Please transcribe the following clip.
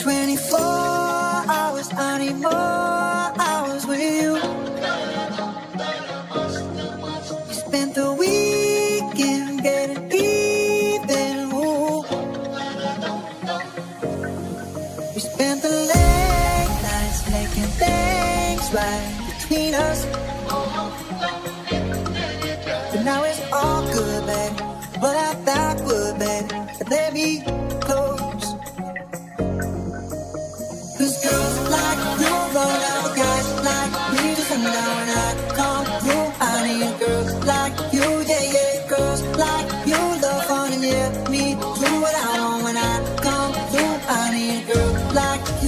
24 hours, I need more hours with you. We spent the weekend getting even. Ooh. We spent the late nights making things right between us. But now it's all good, babe. What I thought would, babe. Let me close. Cause girls like you run out of guys like me to come down when I come through. I need girls like you, yeah, yeah. Girls like you love fun and yeah, me do what I want when I come through. I need girls like